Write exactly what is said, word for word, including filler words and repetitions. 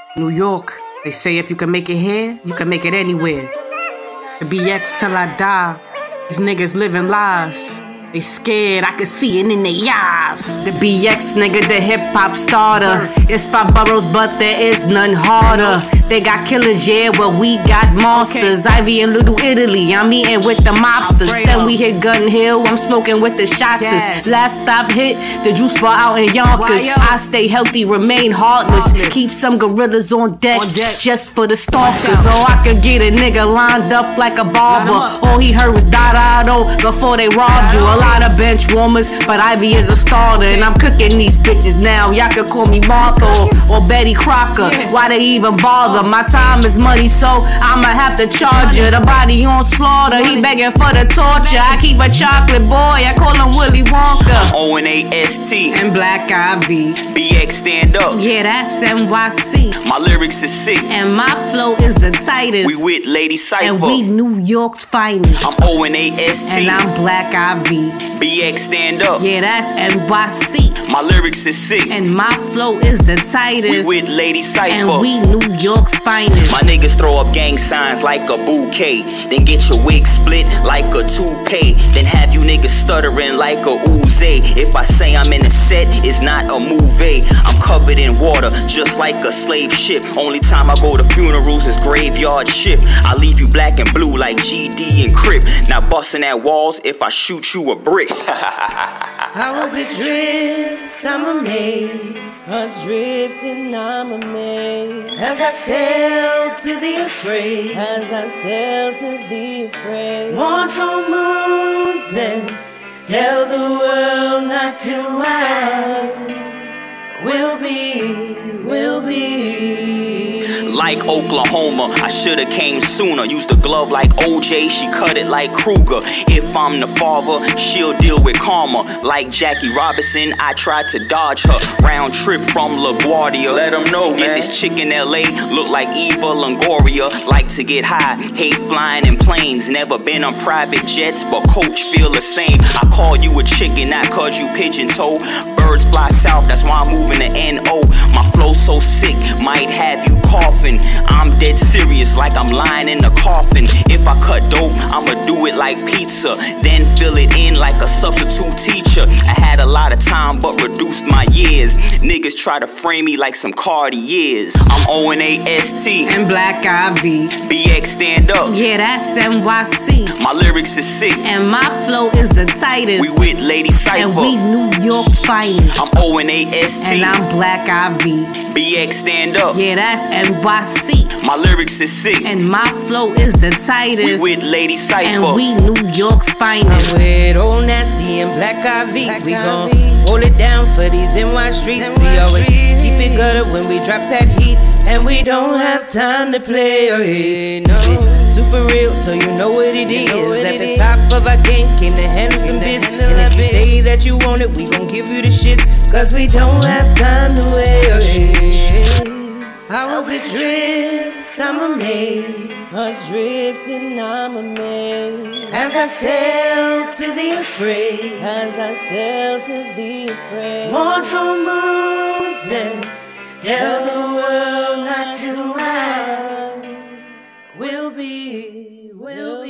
New York, they say if you can make it here, you can make it anywhere. The B X till I die, these niggas living lies. They scared, I can see it in their eyes. The B X nigga, the hip-hop starter. It's five boroughs, but there is none harder. They got killers, yeah, but we got monsters. Ivy in Little Italy, I'm eating with the mobsters. Then we hit Gun Hill, I'm smoking with the shotters. Last stop hit, the juice bar out in Yonkers. I stay healthy, remain heartless. Keep some gorillas on deck, just for the stalkers. So I could get a nigga lined up like a barber. All he heard was da-da-do before they robbed you. A lot of bench warmers, but Ivy is a starter. And I'm cooking these bitches now. Y'all could call me Martha or, or Betty Crocker. Why they even bother? My time is money, so I'ma have to charge her. The body on slaughter, he begging for the torture. I keep a chocolate boy, I call him Willy Wonka. O N A S T and Black Ivy. B X stand up. Yeah, that's N Y C. My lyrics is sick, and my flow is the tightest. We with Lady Cypher, and we New York's finest. I'm O N A S T and I'm Black Ivy. B X stand up. Yeah, that's N Y C. My lyrics is sick, and my flow is the tightest. We with Lady Cypher, and we New York's finest. My niggas throw up gang signs like a bouquet, then get your wig split like a toupee, then have you niggas stuttering like a Uzi. If I say I'm in a set, it's not a movie. I'm covered in water, just like a slave ship. Only time I go to funerals is graveyard shift. I leave you black and blue like G D and Crip. Now busting at walls if I shoot you a brick. I was adrift, I'm amazed. Adrift and I'm amazed. As I sail to the afraid, as I sail to the afraid. Born from moons and tell the world not to mind. We'll be, we'll be. Like Oklahoma, I should've came sooner. Used a glove like O J, she cut it like Kruger. If I'm the father, she'll deal with karma. Like Jackie Robinson, I tried to dodge her. Round trip from LaGuardia. Let them know, Get man. This chick in L A look like Eva Longoria. Like to get high, hate flying in planes. Never been on private jets, but coach feel the same. I call you a chicken, not cause you pigeon toe. Birds fly south, that's why I'm moving to N O. My flow so sick, might have you coughing. I'm dead serious, like I'm lying in a coffin. If I cut dope, I'ma do it like pizza, then fill it in like a substitute teacher. I had a lot of time, but reduced my years. Niggas try to frame me like some Cartiers. I'm O N A S T and Black Ivy. B X stand up. Yeah, that's N Y C. My lyrics is sick, and my flow is the tightest. We with Lady Cypher, and we New York's finest. I'm O N A S T and I'm Black Ivy. B X stand up. Yeah, that's N Y C. My lyrics is sick, and my flow is the tightest. We with Lady Cypher, and we New York's finest. I'm with Old Nasty and Black Ivy. Black we gon' hold it down for these N Y streets. N Y we always street. Keep it gutter when we drop that heat, and we don't have time to play. Oh, yeah, no. Super real, so you know what it is. Know what At it the is. Top of our game, came to handle some business. And if you say that you want it, we gon' give you the shit. Cause we don't have time to wait. Oh, yeah. I was adrift, I'm amazed. Adrift and I'm amazed. As I sail to the afraid, as I sail to the afraid. Born from moons and tell the world not to mind. We'll be, we'll be.